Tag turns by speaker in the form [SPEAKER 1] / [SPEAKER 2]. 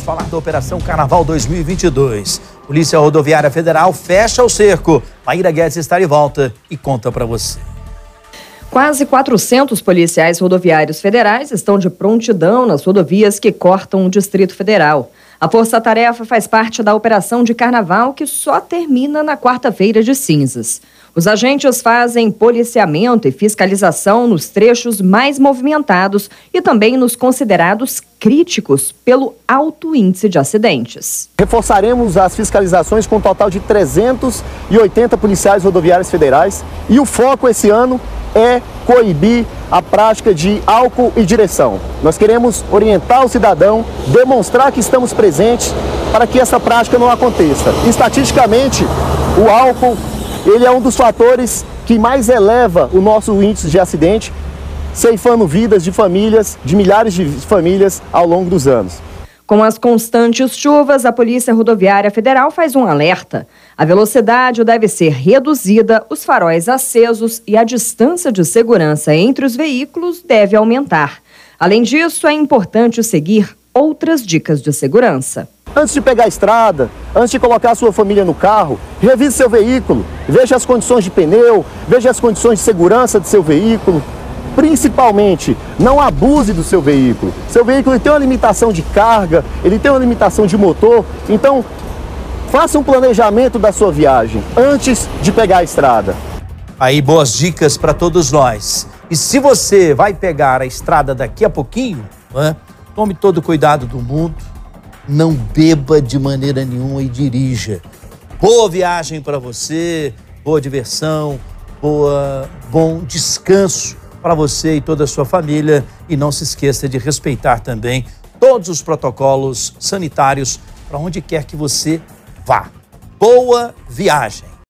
[SPEAKER 1] falar da Operação Carnaval 2022. Polícia Rodoviária Federal fecha o cerco. Maíra Guedes está de volta e conta para você.
[SPEAKER 2] Quase 400 policiais rodoviários federais estão de prontidão nas rodovias que cortam o Distrito Federal. A força-tarefa faz parte da Operação de Carnaval, que só termina na quarta-feira de cinzas. Os agentes fazem policiamento e fiscalização nos trechos mais movimentados e também nos considerados críticos pelo alto índice de acidentes.
[SPEAKER 3] Reforçaremos as fiscalizações com um total de 380 policiais rodoviários federais e o foco esse ano é coibir a prática de álcool e direção. Nós queremos orientar o cidadão, demonstrar que estamos presentes para que essa prática não aconteça. Estatisticamente, o álcool ele é um dos fatores que mais eleva o nosso índice de acidente, ceifando vidas de famílias, de milhares de famílias ao longo dos anos.
[SPEAKER 2] Com as constantes chuvas, a Polícia Rodoviária Federal faz um alerta. A velocidade deve ser reduzida, os faróis acesos e a distância de segurança entre os veículos deve aumentar. Além disso, é importante seguir outras dicas de segurança.
[SPEAKER 3] Antes de pegar a estrada, antes de colocar a sua família no carro, revise seu veículo, veja as condições de pneu, veja as condições de segurança do seu veículo. Principalmente, não abuse do seu veículo. Seu veículo ele tem uma limitação de carga, ele tem uma limitação de motor, então faça um planejamento da sua viagem antes de pegar a estrada.
[SPEAKER 1] Aí, boas dicas para todos nós. E se você vai pegar a estrada daqui a pouquinho, tome todo o cuidado do mundo, não beba de maneira nenhuma e dirija. Boa viagem para você, boa diversão, bom descanso para você e toda a sua família. E não se esqueça de respeitar também todos os protocolos sanitários para onde quer que você vá. Boa viagem!